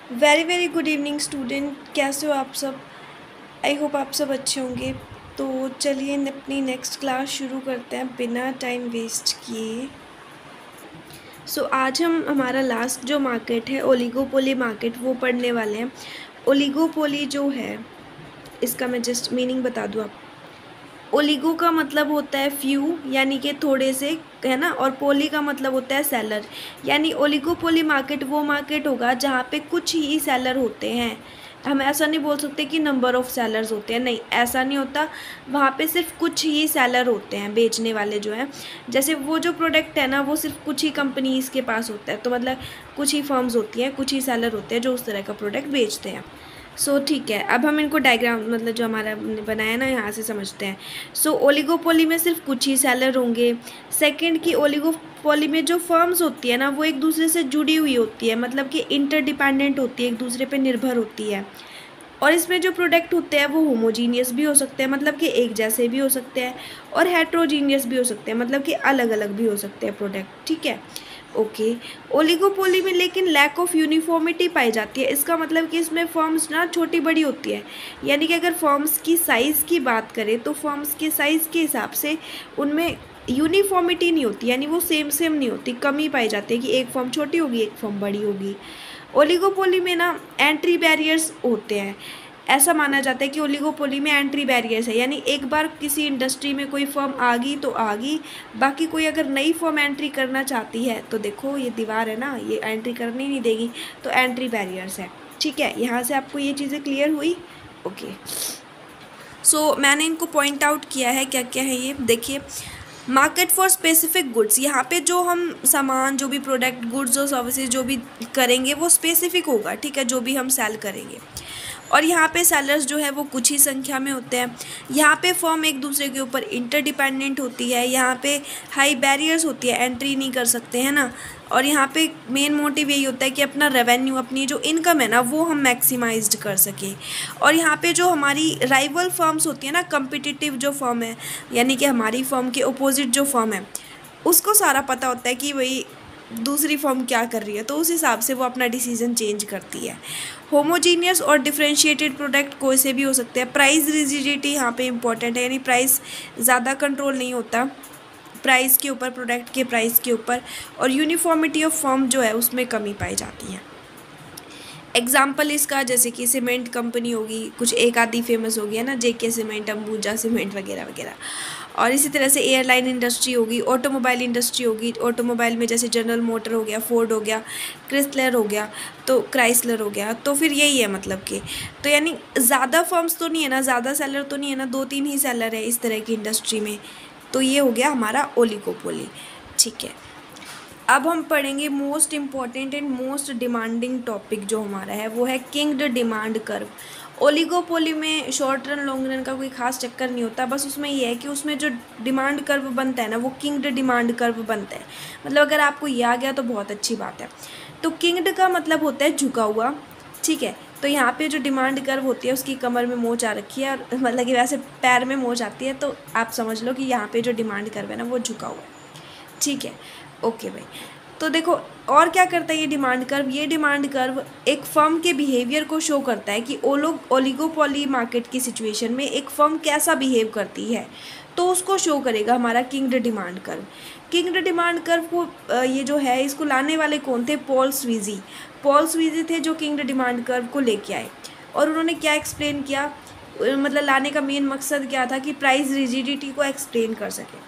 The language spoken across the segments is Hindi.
Very very good evening student, कैसे हो आप सब। आई होप आप सब अच्छे होंगे। तो चलिए अपनी नेक्स्ट क्लास शुरू करते हैं बिना टाइम वेस्ट किए। आज हम हमारा लास्ट जो मार्केट है ओलिगोपोली मार्केट वो पढ़ने वाले हैं। ओलिगोपोली जो है इसका मैं जस्ट मीनिंग बता दूँ आप। ओलिगो का मतलब होता है फ्यू यानी कि थोड़े से, है ना। और पोली का मतलब होता है सेलर, यानी ओलिगोपोली मार्केट वो मार्केट होगा जहाँ पे कुछ ही सेलर होते हैं। हम ऐसा नहीं बोल सकते कि नंबर ऑफ़ सेलर्स होते हैं, नहीं ऐसा नहीं होता। वहाँ पे सिर्फ कुछ ही सेलर होते हैं बेचने वाले जो हैं। जैसे वो जो प्रोडक्ट है ना वो सिर्फ कुछ ही कंपनीज़ के पास होता है, तो मतलब कुछ ही फर्म्स होती हैं, कुछ ही सेलर होते हैं जो उस तरह का प्रोडक्ट बेचते हैं। ठीक है, अब हम इनको डायग्राम मतलब जो हमारा बनाया ना यहाँ से समझते हैं। ओलिगोपोली में सिर्फ कुछ ही सेलर होंगे। सेकंड की ओलिगोपोली में जो फर्म्स होती है ना वो एक दूसरे से जुड़ी हुई होती है, मतलब कि इंटरडिपेंडेंट होती है, एक दूसरे पे निर्भर होती है। और इसमें जो प्रोडक्ट होते हैं वो होमोजीनियस भी हो सकते हैं, मतलब कि एक जैसे भी हो सकते हैं, और हेट्रोजीनियस भी हो सकते हैं, मतलब कि अलग अलग भी हो सकते हैं प्रोडक्ट। ठीक है, ओके। ओलिगोपोली में लेकिन लैक ऑफ यूनिफॉर्मिटी पाई जाती है। इसका मतलब कि इसमें फर्म्स ना छोटी बड़ी होती है, यानी कि अगर फर्म्स की साइज़ की बात करें तो फर्म्स के साइज़ के हिसाब से उनमें यूनिफॉर्मिटी नहीं होती, यानी वो सेम सेम नहीं होती, कमी पाई जाती है कि एक फर्म छोटी होगी एक फर्म बड़ी होगी। ओलिगोपोली में ना एंट्री बैरियर्स होते हैं। ऐसा माना जाता है कि ओलिगोपोली में एंट्री बैरियर्स है, यानी एक बार किसी इंडस्ट्री में कोई फर्म आ गई तो आ गई, बाकी कोई अगर नई फर्म एंट्री करना चाहती है तो देखो ये दीवार है ना, ये एंट्री करनी नहीं देगी, तो एंट्री बैरियर्स है। ठीक है, यहाँ से आपको ये चीज़ें क्लियर हुई। ओके, मैंने इनको पॉइंट आउट किया है क्या क्या है ये देखिए। मार्केट फॉर स्पेसिफिक गुड्स, यहाँ पे जो हम सामान, जो भी प्रोडक्ट, गुड्स और सर्विसेज जो भी करेंगे वो स्पेसिफिक होगा, ठीक है, जो भी हम सेल करेंगे। और यहाँ पे सेलर्स जो है वो कुछ ही संख्या में होते हैं। यहाँ पे फर्म एक दूसरे के ऊपर इंटरडिपेंडेंट होती है, यहाँ पे हाई बैरियर्स होती है, एंट्री नहीं कर सकते हैं ना। और यहाँ पे मेन मोटिव यही होता है कि अपना रेवेन्यू, अपनी जो इनकम है ना वो हम मैक्सिमाइज्ड कर सकें। और यहाँ पे जो हमारी राइवल फर्म्स होती है ना, कम्पिटिटिव जो फर्म है, यानी कि हमारी फर्म के अपोजिट जो फर्म है, उसको सारा पता होता है कि भाई दूसरी फर्म क्या कर रही है, तो उस हिसाब से वो अपना डिसीजन चेंज करती है। होमोजीनियस और डिफरेंशिएटेड प्रोडक्ट कोई से भी हो सकते हैं। प्राइस रिजिडिटी यहाँ पे इंपॉर्टेंट है, यानी प्राइस ज़्यादा कंट्रोल नहीं होता प्राइस के ऊपर, प्रोडक्ट के प्राइस के ऊपर। और यूनिफॉर्मिटी ऑफ फर्म जो है उसमें कमी पाई जाती है। एग्जाम्पल इसका जैसे कि सीमेंट कंपनी होगी, कुछ एक आधी फेमस होगी है ना, जेके सीमेंट, अंबुजा सीमेंट वगैरह वगैरह। और इसी तरह से एयरलाइन इंडस्ट्री होगी, ऑटोमोबाइल इंडस्ट्री होगी, ऑटोमोबाइल में जैसे जनरल मोटर हो गया, फोर्ड हो गया, क्रिसलर हो गया, तो क्राइसलर हो गया। तो फिर यही है मतलब कि, तो यानी ज़्यादा फर्म्स तो नहीं है ना, ज़्यादा सेलर तो नहीं है ना, 2-3 ही सेलर है इस तरह की इंडस्ट्री में। तो ये हो गया हमारा ओलिगोपोली। ठीक है, अब हम पढ़ेंगे most important and most demanding topic जो हमारा है वो है किंग्ड डिमांड कर्व। ओलिगोपोली में शॉर्ट रन लॉन्ग रन का कोई खास चक्कर नहीं होता, बस उसमें ये है कि उसमें जो डिमांड कर्व बनता है ना वो किंग्ड डिमांड कर्व बनता है। मतलब अगर आपको ये आ गया तो बहुत अच्छी बात है। तो किंग्ड का मतलब होता है झुका हुआ, ठीक है। तो यहाँ पे जो डिमांड कर्व होती है उसकी कमर में मोच आ रखी है, और मतलब कि वैसे पैर में मोच आती है, तो आप समझ लो कि यहाँ पे जो डिमांड कर्व है ना वो झुका हुआ है। ठीक है, ओके भाई। तो देखो और क्या करता है ये डिमांड कर्व, ये डिमांड कर्व एक फर्म के बिहेवियर को शो करता है कि ओलिगोपोली मार्केट की सिचुएशन में एक फर्म कैसा बिहेव करती है, तो उसको शो करेगा हमारा kinked demand curve. Kinked demand curve को ये जो है इसको लाने वाले कौन थे, पॉल स्वीजी। पॉल स्वीजी थे जो किंग्ड डिमांड कर्व को लेके आए, और उन्होंने क्या एक्सप्लेन किया, मतलब लाने का मेन मकसद क्या था कि प्राइस रिजिडिटी को एक्सप्लेन कर सके।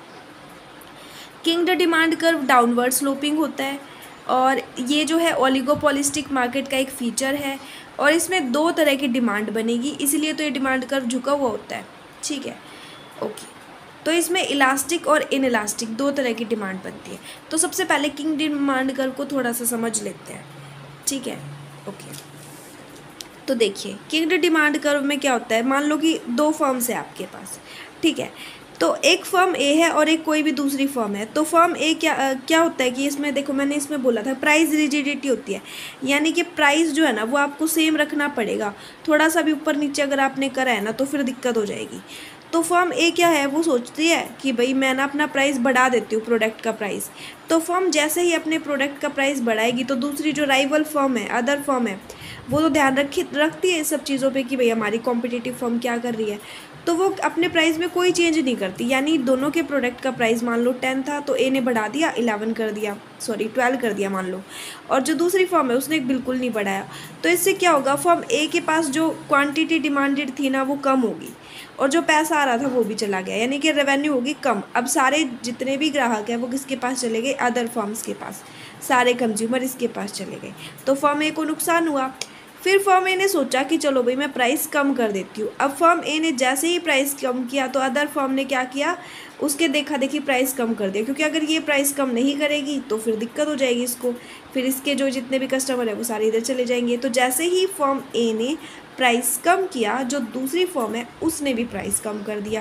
Kinked demand curve downward sloping होता है, और ये जो है ओलिगोपोलिस्टिक मार्केट का एक फीचर है, और इसमें 2 तरह की डिमांड बनेगी, इसीलिए तो ये डिमांड कर्व झुका हुआ होता है। ठीक है, ओके। तो इसमें इलास्टिक और इनइलास्टिक 2 तरह की डिमांड बनती है। तो सबसे पहले किंग डिमांड कर्व को थोड़ा सा समझ लेते हैं। ठीक है, ओके। तो देखिए किंग डिमांड कर्व में क्या होता है, मान लो कि 2 फर्म्स है आपके पास, ठीक है। तो एक फर्म ए है और एक कोई भी दूसरी फर्म है। तो फर्म ए क्या होता है कि इसमें देखो मैंने इसमें बोला था प्राइस रिजिडिटी होती है, यानी कि प्राइस जो है ना वो आपको सेम रखना पड़ेगा। थोड़ा सा भी ऊपर नीचे अगर आपने करा है ना तो फिर दिक्कत हो जाएगी। तो फर्म ए क्या है, वो सोचती है कि भाई मैं ना अपना प्राइस बढ़ा देती हूँ, प्रोडक्ट का प्राइस। तो फर्म जैसे ही अपने प्रोडक्ट का प्राइस बढ़ाएगी तो दूसरी जो राइवल फर्म है, अदर फर्म है, वो तो ध्यान रखती है इस सब चीज़ों पे कि भाई हमारी कॉम्पिटिटिव फर्म क्या कर रही है, तो वो अपने प्राइस में कोई चेंज नहीं करती। यानी दोनों के प्रोडक्ट का प्राइस मान लो 10 था तो ए ने बढ़ा दिया 11 कर दिया, सॉरी 12 कर दिया मान लो, और जो दूसरी फर्म है उसने बिल्कुल नहीं बढ़ाया। तो इससे क्या होगा, फर्म ए के पास जो क्वांटिटी डिमांडेड थी ना वो कम होगी, और जो पैसा आ रहा था वो भी चला गया, यानी कि रेवेन्यू होगी कम। अब सारे जितने भी ग्राहक हैं वो किसके पास चले गए, अदर फर्म्स के पास, सारे कंज्यूमर इसके पास चले गए, तो फर्म ए को नुकसान हुआ। फिर फर्म ए ने सोचा कि चलो भाई मैं प्राइस कम कर देती हूँ। अब फर्म ए ने जैसे ही प्राइस कम किया तो अदर फर्म ने क्या किया, उसके देखा देखी प्राइस कम कर दिया, क्योंकि अगर ये प्राइस कम नहीं करेगी तो फिर दिक्कत हो जाएगी इसको, फिर इसके जो जितने भी कस्टमर है वो सारे इधर चले जाएंगे। तो जैसे ही फर्म ए ने प्राइस कम किया, जो दूसरी फर्म है उसने भी प्राइस कम कर दिया।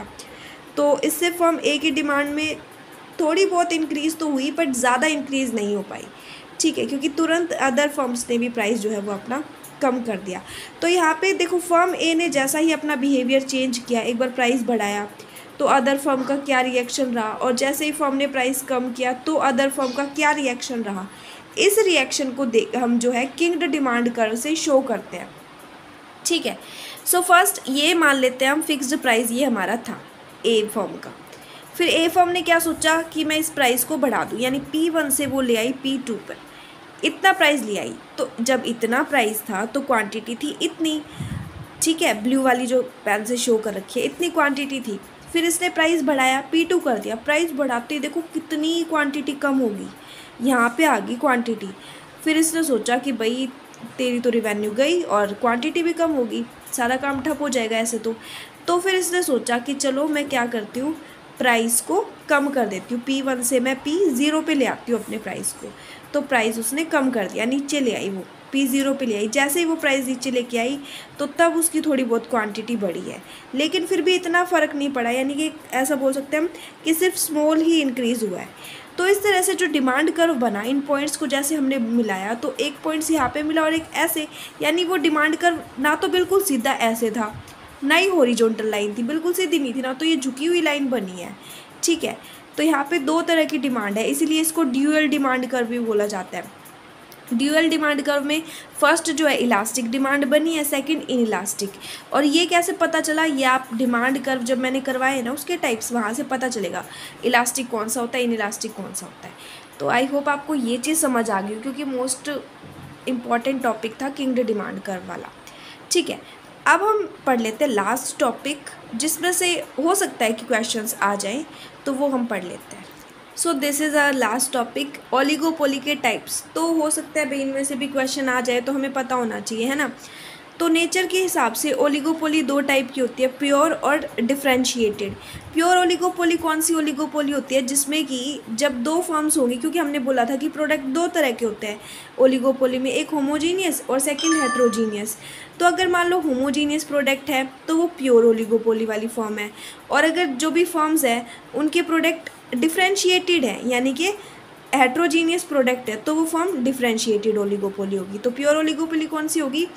तो इससे फर्म ए की डिमांड में थोड़ी बहुत इंक्रीज़ तो हुई, बट ज़्यादा इंक्रीज़ नहीं हो पाई, ठीक है, क्योंकि तुरंत अदर फर्म्स ने भी प्राइस जो है वो अपना कम कर दिया। तो यहाँ पे देखो फर्म ए ने जैसा ही अपना बिहेवियर चेंज किया, एक बार प्राइस बढ़ाया तो अदर फर्म का क्या रिएक्शन रहा, और जैसे ही फर्म ने प्राइस कम किया तो अदर फर्म का क्या रिएक्शन रहा। इस रिएक्शन को देख हम जो है किंग्ड डिमांड कर्व से शो करते हैं, ठीक है। सो फर्स्ट ये मान लेते हैं हम फिक्स्ड प्राइस ये हमारा था ए फर्म का। फिर ए फर्म ने क्या सोचा कि मैं इस प्राइस को बढ़ा दूँ, यानी P1 से वो ले आई P2 पर, इतना प्राइस ले आई। तो जब इतना प्राइस था तो क्वांटिटी थी इतनी, ठीक है, ब्लू वाली जो पेन से शो कर रखी है इतनी क्वांटिटी थी। फिर इसने प्राइस बढ़ाया P2 कर दिया, प्राइस बढ़ाते ही देखो कितनी क्वांटिटी कम होगी, यहाँ पे आ गई क्वांटिटी। फिर इसने सोचा कि भाई तेरी तो रिवेन्यू गई और क्वांटिटी भी कम होगी, सारा काम ठप हो जाएगा ऐसे तो फिर इसने सोचा कि चलो मैं क्या करती हूँ, प्राइस को कम कर देती हूँ, P1 से मैं P0 पे ले आती हूँ अपने प्राइस को। तो प्राइस उसने कम कर दिया, नीचे ले आई, वो P0 पे ले आई। जैसे ही वो प्राइस नीचे लेके आई तो तब उसकी थोड़ी बहुत क्वांटिटी बढ़ी है, लेकिन फिर भी इतना फ़र्क नहीं पड़ा, यानी कि ऐसा बोल सकते हैं हम कि सिर्फ स्मॉल ही इंक्रीज़ हुआ है। तो इस तरह से जो डिमांड कर्व बना, इन पॉइंट्स को जैसे हमने मिलाया तो एक पॉइंट्स यहाँ पे मिला और एक ऐसे, यानी वो डिमांड कर्व ना तो बिल्कुल सीधा ऐसे था, ना ही हॉरिजॉन्टल लाइन थी, बिल्कुल सीधी नहीं थी, ना तो ये झुकी हुई लाइन बनी है, ठीक है। तो यहाँ पे दो तरह की डिमांड है, इसीलिए इसको ड्यूअल डिमांड कर्व भी बोला जाता है। ड्यूअल डिमांड कर्व में फर्स्ट जो है इलास्टिक डिमांड बनी है, सेकंड इन इलास्टिक। और ये कैसे पता चला, ये आप डिमांड कर्व जब मैंने करवाए ना उसके टाइप्स, वहाँ से पता चलेगा इलास्टिक कौन सा होता है, इन इलास्टिक कौन सा होता है। तो आई होप आपको ये चीज़ समझ आ गई, क्योंकि मोस्ट इम्पॉर्टेंट टॉपिक था किंग्ड डिमांड कर्व वाला, ठीक है। अब हम पढ़ लेते हैं लास्ट टॉपिक, जिसमें से हो सकता है कि क्वेश्चंस आ जाएं, तो वो हम पढ़ लेते हैं। So this is our last topic, oligopoly के टाइप्स। तो हो सकता है भाई इनमें से भी क्वेश्चन आ जाए, तो हमें पता होना चाहिए, है ना। तो नेचर के हिसाब से ओलिगोपोली दो टाइप की होती है, प्योर और डिफरेंशिएटेड। प्योर ओलिगोपोली कौन सी ओलिगोपोली होती है, जिसमें कि जब दो फर्म्स होंगी, क्योंकि हमने बोला था कि प्रोडक्ट दो तरह के होते हैं ओलिगोपोली में, एक होमोजीनियस और सेकंड हेट्रोजीनियस। तो अगर मान लो होमोजीनियस प्रोडक्ट है तो वो प्योर ओलिगोपोली वाली फर्म है, और अगर जो भी फर्म्स हैं उनके प्रोडक्ट डिफरेंशिएटेड है, यानी कि हेट्रोजीनियस प्रोडक्ट है, तो वो फॉर्म डिफरेंशिएटेड ओलिगोपोली होगी। तो प्योर ओलिगोपोली कौन सी होगी,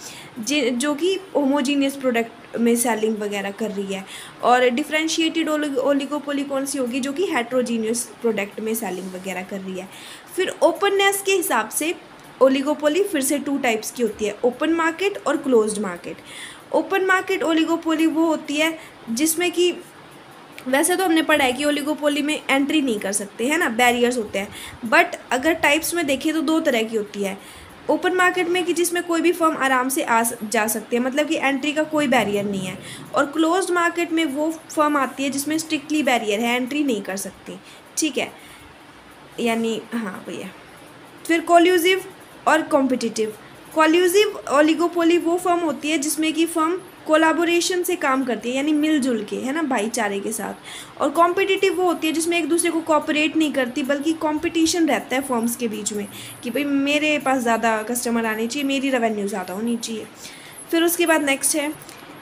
जो कि होमोजीनियस प्रोडक्ट में सेलिंग वगैरह कर रही है, और डिफरेंशिएटेड ओलिगोपोली कौन सी होगी, जो कि हेट्रोजीनियस प्रोडक्ट में सेलिंग वगैरह कर रही है। फिर ओपननेस के हिसाब से ओलिगोपोली फिर से टू टाइप्स की होती है, ओपन मार्केट और closed market. Open market oligopoly वो होती है जिसमें कि वैसे तो हमने पढ़ा है कि ओलिगोपोली में एंट्री नहीं कर सकते, है ना, बैरियर्स होते हैं, बट अगर टाइप्स में देखें तो दो तरह की होती है। ओपन मार्केट में कि जिसमें कोई भी फर्म आराम से जा सकते हैं, मतलब कि एंट्री का कोई बैरियर नहीं है, और क्लोज्ड मार्केट में वो फर्म आती है जिसमें स्ट्रिक्टली बैरियर है, एंट्री नहीं कर सकती, ठीक है, यानी हाँ भैया। फिर कोल्यूसिव और कॉम्पिटिटिव। कोल्यूसिव ओलिगोपोली वो फर्म होती है जिसमें कि फर्म कोलाबोरेशन से काम करती है, यानी मिलजुल के, है ना, भाईचारे के साथ। और कॉम्पिटिटिव वो होती है जिसमें एक दूसरे को कोऑपरेट नहीं करती, बल्कि कंपटीशन रहता है फर्म्स के बीच में कि भाई मेरे पास ज़्यादा कस्टमर आने चाहिए, मेरी रेवेन्यू ज़्यादा होनी चाहिए। फिर उसके बाद नेक्स्ट है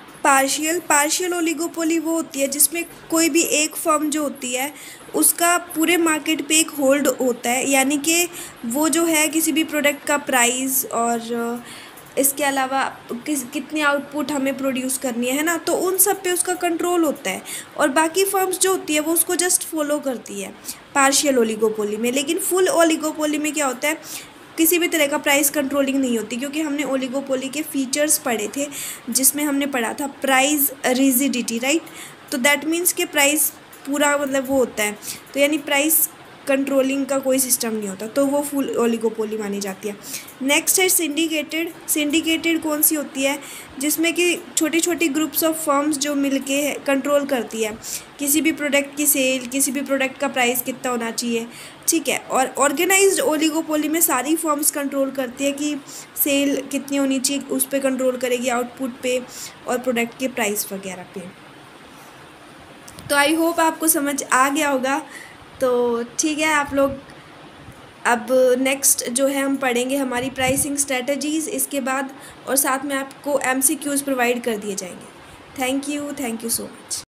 पार्शियल ओलिगोपोली वो होती है जिसमें कोई भी एक फर्म जो होती है उसका पूरे मार्केट पे एक होल्ड होता है, यानी कि वो जो है किसी भी प्रोडक्ट का प्राइस और इसके अलावा कितनी आउटपुट हमें प्रोड्यूस करनी है ना, तो उन सब पे उसका कंट्रोल होता है, और बाकी फर्म्स जो होती है वो उसको जस्ट फॉलो करती है पार्शियल ओलिगोपोली में। लेकिन फुल ओलिगोपोली में क्या होता है, किसी भी तरह का प्राइस कंट्रोलिंग नहीं होती, क्योंकि हमने ओलिगोपोली के फीचर्स पढ़े थे, जिसमें हमने पढ़ा था प्राइस रिजिडिटी, राइट। तो दैट मीन्स कि प्राइस पूरा मतलब वो होता है, तो यानी प्राइस कंट्रोलिंग का कोई सिस्टम नहीं होता, तो वो फुल ओलिगोपोली मानी जाती है। नेक्स्ट है सिंडिकेटेड। सिंडिकेटेड कौन सी होती है, जिसमें कि छोटी छोटी ग्रुप्स ऑफ फर्म्स जो मिलके कंट्रोल करती है किसी भी प्रोडक्ट की सेल, किसी भी प्रोडक्ट का प्राइस कितना होना चाहिए, ठीक है। और ऑर्गेनाइज्ड ओलिगोपोली में सारी फर्म्स कंट्रोल करती है कि सेल कितनी होनी चाहिए, उस पर कंट्रोल करेगी, आउटपुट पे और प्रोडक्ट के प्राइस वगैरह पे। तो आई होप आपको समझ आ गया होगा। तो ठीक है, आप लोग अब नेक्स्ट जो है हम पढ़ेंगे हमारी प्राइसिंग स्ट्रेटजीज़ इसके बाद, और साथ में आपको MCQs प्रोवाइड कर दिए जाएंगे। Thank you so much.